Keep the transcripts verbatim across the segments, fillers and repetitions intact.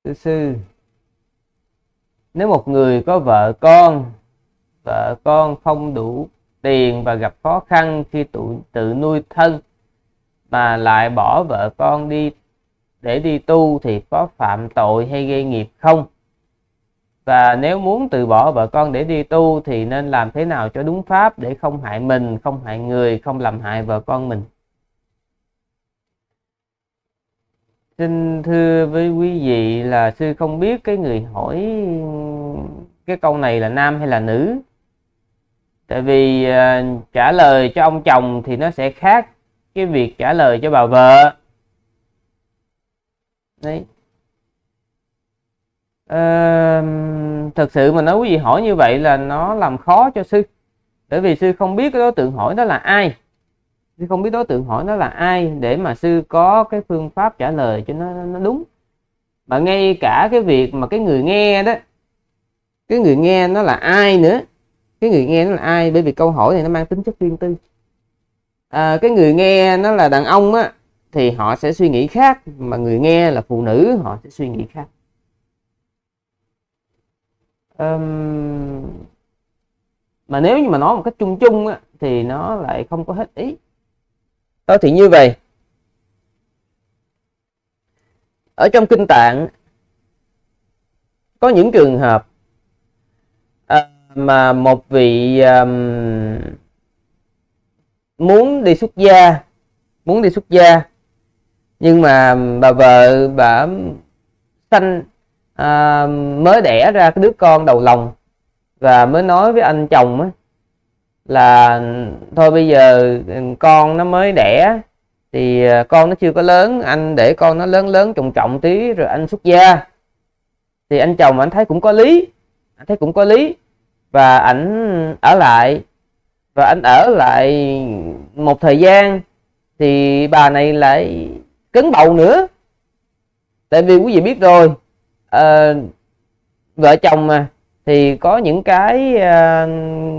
Thưa sư, nếu một người có vợ con, vợ con không đủ tiền và gặp khó khăn khi tự, tự nuôi thân mà lại bỏ vợ con đi để đi tu thì có phạm tội hay gây nghiệp không? Và nếu muốn từ bỏ vợ con để đi tu thì nên làm thế nào cho đúng pháp để không hại mình, không hại người, không làm hại vợ con mình? Xin thưa với quý vị là sư không biết cái người hỏi cái câu này là nam hay là nữ. Tại vì uh, trả lời cho ông chồng thì nó sẽ khác cái việc trả lời cho bà vợ. Đấy. Uh, thật sự mà nói quý vị hỏi như vậy là nó làm khó cho sư. Bởi vì sư không biết cái đối tượng hỏi đó là ai. Sư không biết đối tượng hỏi nó là ai để mà sư có cái phương pháp trả lời cho nó, nó đúng. Mà ngay cả cái việc mà cái người nghe đó, cái người nghe nó là ai nữa, cái người nghe nó là ai, bởi vì câu hỏi này nó mang tính chất riêng tư. À, cái người nghe nó là đàn ông á thì họ sẽ suy nghĩ khác, mà người nghe là phụ nữ họ sẽ suy nghĩ khác. Um, mà nếu như mà nói một cách chung chung á thì nó lại không có hết ý. Đó thì như vậy, ở trong kinh Tạng có những trường hợp à, mà một vị um, muốn đi xuất gia, muốn đi xuất gia nhưng mà bà vợ bà sanh à, mới đẻ ra cái đứa con đầu lòng và mới nói với anh chồng á, là thôi bây giờ con nó mới đẻ thì con nó chưa có lớn, anh để con nó lớn lớn trọng trọng tí rồi anh xuất gia. Thì anh chồng anh thấy cũng có lý, anh thấy cũng có lý và anh ở lại, và anh ở lại một thời gian thì bà này lại cấn bầu nữa. Tại vì quý vị biết rồi, à, vợ chồng mà thì có những cái à,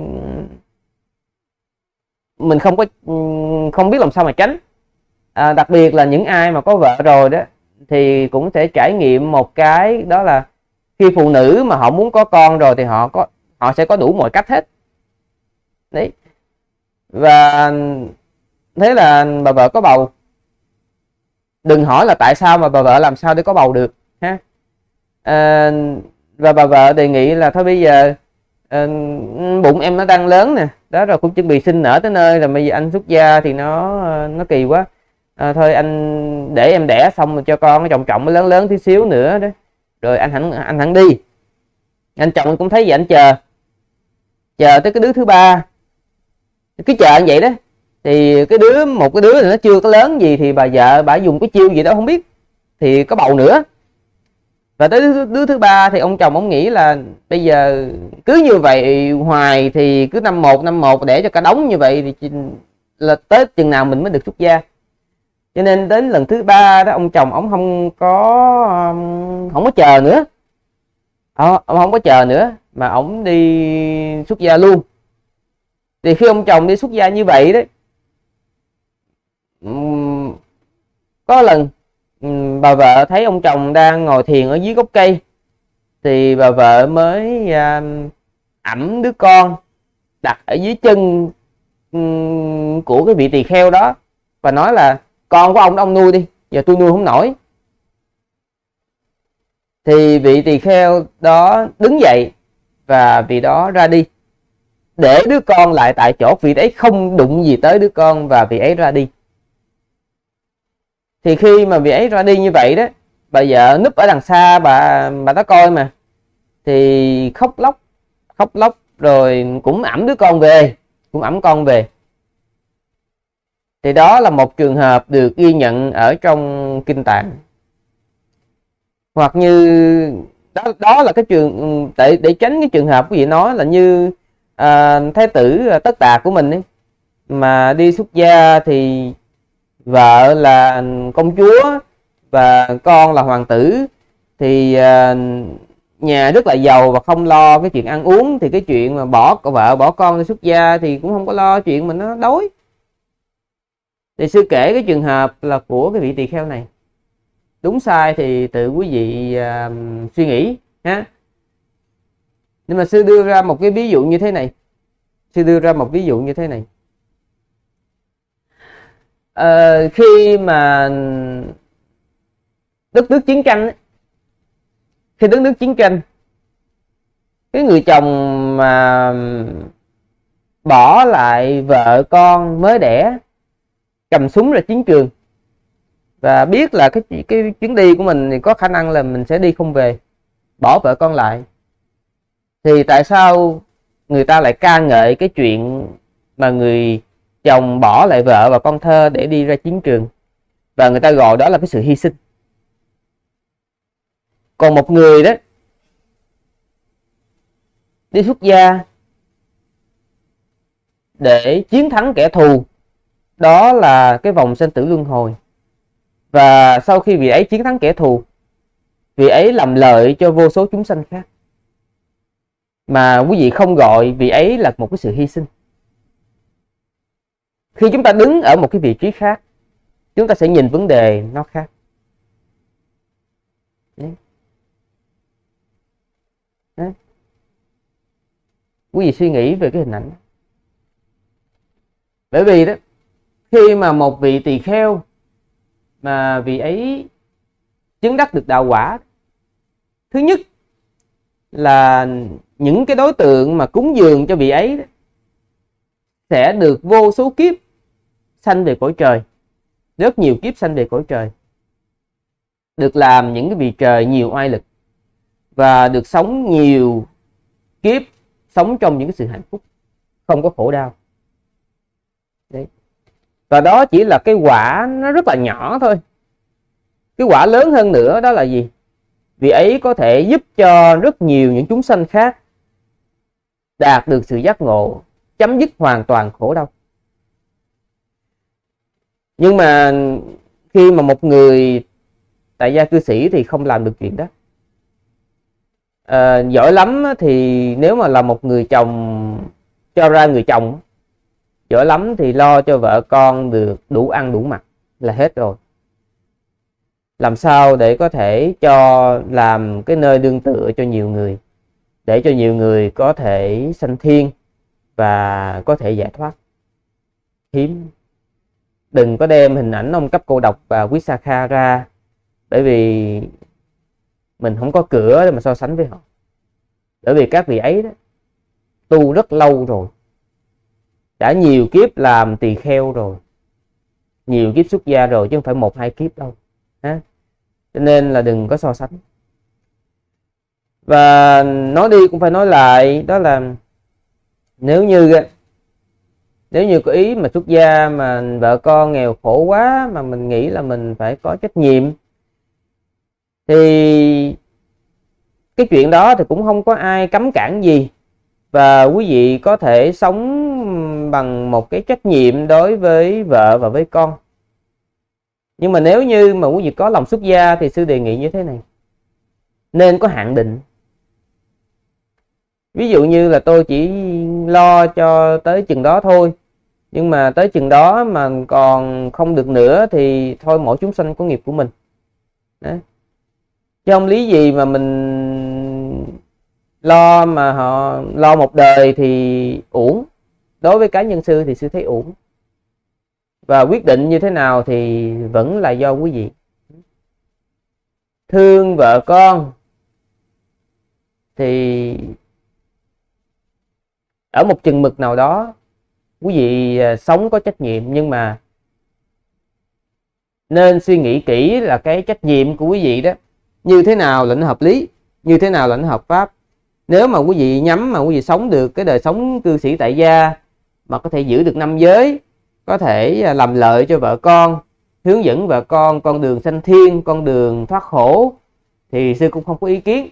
mình không có không biết làm sao mà tránh. À, đặc biệt là những ai mà có vợ rồi đó thì cũng sẽ trải nghiệm một cái, đó là khi phụ nữ mà họ muốn có con rồi thì họ có họ sẽ có đủ mọi cách hết. Đấy. Và thế là bà vợ có bầu. Đừng hỏi là tại sao mà bà vợ làm sao để có bầu được ha. À, và bà vợ đề nghị là thôi bây giờ à, bụng em nó đang lớn nè, đó rồi cũng chuẩn bị sinh nở tới nơi rồi, bây giờ anh xuất gia thì nó nó kỳ quá. À, thôi anh để em đẻ xong rồi cho con nó trọng trọng nó lớn lớn tí xíu nữa đó, rồi anh hẳn anh hẳn đi. Anh chồng cũng thấy vậy, anh chờ chờ tới cái đứa thứ ba, cứ chờ như vậy đó. Thì cái đứa một cái đứa này nó chưa có lớn gì thì bà vợ bà dùng cái chiêu gì đó không biết thì có bầu nữa. Và tới đứa, đứa thứ ba thì ông chồng ông nghĩ là bây giờ cứ như vậy hoài thì cứ năm một năm một để cho cả đống như vậy thì là tới chừng nào mình mới được xuất gia. Cho nên đến lần thứ ba đó ông chồng ông không có không có chờ nữa, ông không có chờ nữa mà ông đi xuất gia luôn. Thì khi ông chồng đi xuất gia như vậy đấy, có lần bà vợ thấy ông chồng đang ngồi thiền ở dưới gốc cây thì bà vợ mới ẵm đứa con đặt ở dưới chân của cái vị tỳ kheo đó và nói là con của ông đó ông nuôi đi, giờ tôi nuôi không nổi. Thì vị tỳ kheo đó đứng dậy và vị đó ra đi, để đứa con lại tại chỗ, vị ấy không đụng gì tới đứa con và vị ấy ra đi. Thì khi mà vị ấy ra đi như vậy đó, bà vợ núp ở đằng xa bà bà ta coi mà, thì khóc lóc khóc lóc rồi cũng ẵm đứa con về, cũng ẵm con về. Thì đó là một trường hợp được ghi nhận ở trong kinh Tạng. Hoặc như đó, đó là cái trường để để tránh cái trường hợp quý vị nói là như à, thái tử Tất Đạt của mình ấy, mà đi xuất gia thì vợ là công chúa và con là hoàng tử, thì à, nhà rất là giàu và không lo cái chuyện ăn uống, thì cái chuyện mà bỏ vợ bỏ con đi xuất gia thì cũng không có lo chuyện mà nó đói. Thì sư kể cái trường hợp là của cái vị tỳ kheo này. đúng sai thì tự quý vị uh, suy nghĩ ha. Nhưng mà sư đưa ra một cái ví dụ như thế này. Sư đưa ra một ví dụ như thế này. Uh, khi mà đất nước chiến tranh, khi đất nước chiến tranh, cái người chồng mà bỏ lại vợ con mới đẻ, cầm súng ra chiến trường và biết là cái cái chuyến đi của mình thì có khả năng là mình sẽ đi không về, bỏ vợ con lại, thì tại sao người ta lại ca ngợi cái chuyện mà người chồng bỏ lại vợ và con thơ để đi ra chiến trường, và người ta gọi đó là cái sự hy sinh? Còn một người đó đi xuất gia để chiến thắng kẻ thù, đó là cái vòng sinh tử luân hồi, và sau khi vị ấy chiến thắng kẻ thù, vị ấy làm lợi cho vô số chúng sanh khác, mà quý vị không gọi vị ấy là một cái sự hy sinh. Khi chúng ta đứng ở một cái vị trí khác, chúng ta sẽ nhìn vấn đề nó khác. Đấy. Đấy. Quý vị suy nghĩ về cái hình ảnh đó. Bởi vì đó, khi mà một vị tỳ kheo mà vị ấy chứng đắc được đạo quả, thứ nhất là những cái đối tượng mà cúng dường cho vị ấy đó, sẽ được vô số kiếp sanh về cõi trời, rất nhiều kiếp sanh về cõi trời, được làm những cái vị trời nhiều oai lực, và được sống nhiều kiếp, sống trong những cái sự hạnh phúc, không có khổ đau. Đấy. Và đó chỉ là cái quả nó rất là nhỏ thôi. Cái quả lớn hơn nữa đó là gì? Vì ấy có thể giúp cho rất nhiều những chúng sanh khác đạt được sự giác ngộ, chấm dứt hoàn toàn khổ đau. Nhưng mà khi mà một người tại gia cư sĩ thì không làm được chuyện đó. À, giỏi lắm thì nếu mà là một người chồng, cho ra người chồng giỏi lắm thì lo cho vợ con được đủ ăn đủ mặc là hết rồi. Làm sao để có thể cho làm cái nơi nương tựa cho nhiều người, để cho nhiều người có thể sanh thiên và có thể giải thoát? Hiếm. Đừng có đem hình ảnh ông Cấp Cô Độc và Vishakha ra, bởi vì mình không có cửa để mà so sánh với họ. Bởi vì các vị ấy đó, tu rất lâu rồi, đã nhiều kiếp làm tỳ kheo rồi, nhiều kiếp xuất gia rồi, chứ không phải một hai kiếp đâu. Ha? Cho nên là đừng có so sánh. Và nói đi cũng phải nói lại, đó là nếu như nếu như có ý mà xuất gia mà vợ con nghèo khổ quá mà mình nghĩ là mình phải có trách nhiệm, thì cái chuyện đó thì cũng không có ai cấm cản gì, và quý vị có thể sống bằng một cái trách nhiệm đối với vợ và với con. Nhưng mà nếu như mà quý vị có lòng xuất gia thì sư đề nghị như thế này, nên có hạn định. Ví dụ như là tôi chỉ lo cho tới chừng đó thôi, nhưng mà tới chừng đó mà còn không được nữa thì thôi, mỗi chúng sanh có nghiệp của mình. Đấy. Chứ không lý gì mà mình lo mà họ lo một đời thì uổng. Đối với cá nhân sư thì sư thấy uổng. Và quyết định như thế nào thì vẫn là do quý vị. Thương vợ con thì ở một chừng mực nào đó quý vị sống có trách nhiệm, nhưng mà nên suy nghĩ kỹ là cái trách nhiệm của quý vị đó như thế nào là nó hợp lý, như thế nào là nó hợp pháp. Nếu mà quý vị nhắm mà quý vị sống được cái đời sống cư sĩ tại gia, mà có thể giữ được năm giới, có thể làm lợi cho vợ con, hướng dẫn vợ con con đường sanh thiên, con đường thoát khổ, thì sư cũng không có ý kiến.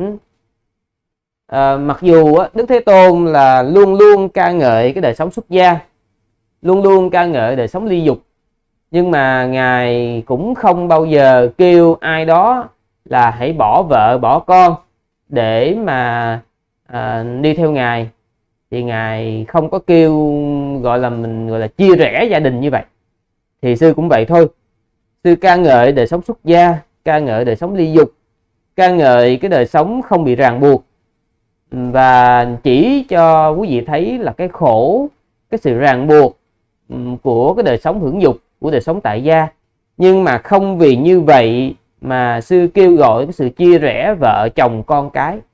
À, mặc dù Đức Thế Tôn là luôn luôn ca ngợi cái đời sống xuất gia, luôn luôn ca ngợi đời sống ly dục, nhưng mà Ngài cũng không bao giờ kêu ai đó là hãy bỏ vợ bỏ con để mà à, đi theo Ngài. Thì Ngài không có kêu gọi là mình gọi là chia rẽ gia đình như vậy. Thì sư cũng vậy thôi. Sư ca ngợi đời sống xuất gia, ca ngợi đời sống ly dục, ca ngợi cái đời sống không bị ràng buộc, và chỉ cho quý vị thấy là cái khổ, cái sự ràng buộc của cái đời sống hưởng dục, của đời sống tại gia. Nhưng mà không vì như vậy mà sư kêu gọi cái sự chia rẽ vợ chồng con cái.